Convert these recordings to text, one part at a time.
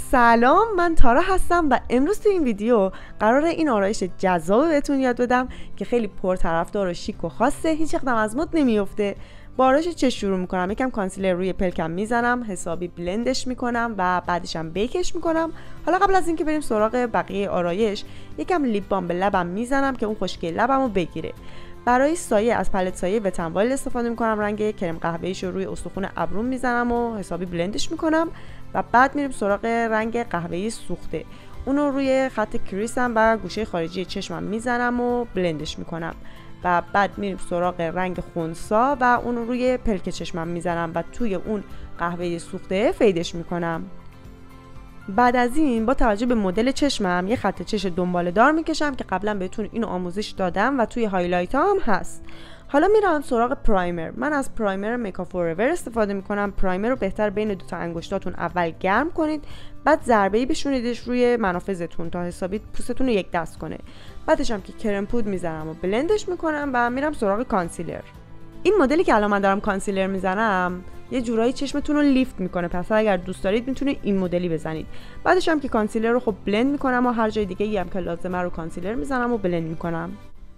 سلام، من تارا هستم و امروز تو این ویدیو قراره این آرایش جذاب بهتون یاد بدم که خیلی پرطرفدار و شیک و خاصه، هیچ وقت از مد نمیفته. با آرایش چه شروع میکنم؟ یکم کانسیلر روی پلکم میزنم، حسابی بلندش میکنم و بعدشم بیکش میکنم. حالا قبل از اینکه بریم سراغ بقیه آرایش، یکم لیپ بام به لبم میزنم که اون خشکی لبمو بگیره. برای سایه از پالت سایه وت ان وایلد استفاده میکنم، رنگ کرم قهوه‌ایش رو روی استخوان ابروم میزنم و حسابی بلندش میکنم و بعد میریم سراغ رنگ قهوه‌ای سوخته. اونو روی خط کریسم و گوشه خارجی چشمم میزنم و بلندش میکنم و بعد میریم سراغ رنگ خونسا و اونو روی پلک چشمم میزنم و توی اون قهوه‌ای سوخته فیدش میکنم. بعد از این با توجه به مدل چشمم یه خط چش دنباله دار میکشم که قبلا بهتون اینو آموزش دادم و توی هایلایت هم هست. حالا میرم سراغ پرایمر. من از پرایمر میکاپ فوراور استفاده میکنم. پرایمر رو بهتر بین دو تا انگشتاتون اول گرم کنید، بعد ضربه‌ای بشونیدش روی منافذتون تا حسابی پوستتون رو یک دست کنه. بعدش هم که کرم پود میزنم و بلندش میکنم و میرم سراغ کانسیلر. این مدلی که الان من دارم کانسیلر میزنم یه جورایی چشمتون رو لیفت میکنه، پس اگر دوست دارید میتونید این مدلی بزنید. بعدش هم که کانسیلر رو خب بلند میکنم و هر جای دیگه هم که لازمه رو کانسیلر میزنم و بلند میکنم.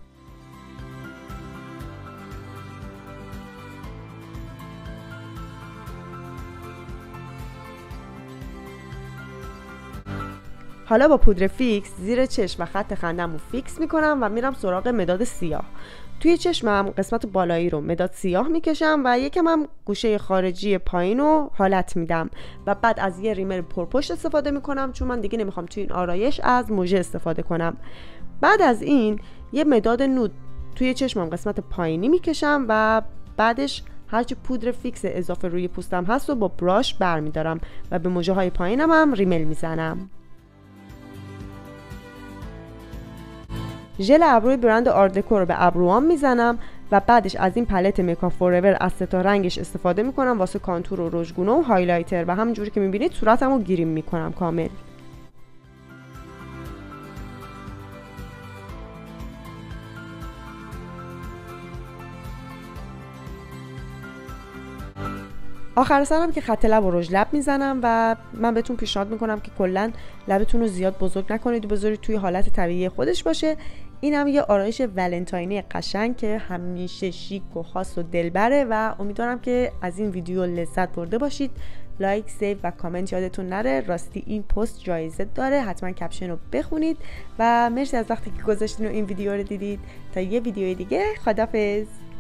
حالا با پودر فیکس زیر چشم و خط خندم رو فیکس میکنم و میرم سراغ مداد سیاه. توی چشمم قسمت بالایی رو مداد سیاه میکشم و یکم هم گوشه خارجی پایین رو حالت میدم و بعد از یه ریمر پرپشت استفاده میکنم، چون من دیگه نمیخوام توی این آرایش از موژه استفاده کنم. بعد از این یه مداد نود توی چشمم قسمت پایینی میکشم و بعدش هرچی پودر فیکس اضافه روی پوستم هست و با براش برمیدارم و به موجه های پایینم هم ریمل میزنم. ژل ابروی برند آردکو رو به ابروام میزنم و بعدش از این پالت میکاپ فوراور از 3 تا رنگش استفاده میکنم واسه کانتور و رژگونه و هایلایتر و همونجوری که میبینید صورتمو گریم میکنم کامل. آخر سرم که خط لب و رژ لب میزنم و من بهتون پیشنهاد میکنم که کلا لبتون رو زیاد بزرگ نکنید و بذارید توی حالت طبیعی خودش باشه. اینم یه آرایش ولنتاینی قشنگ که همیشه شیک و خاص و دلبره و امیدوارم که از این ویدیو لذت برده باشید. لایک، سیو و کامنت یادتون نره. راستی این پست جایزه داره، حتما کپشن رو بخونید و مرسی از وقتی که گذاشتین و این ویدیو رو دیدید. تا یه ویدیو دیگه، خدافظ.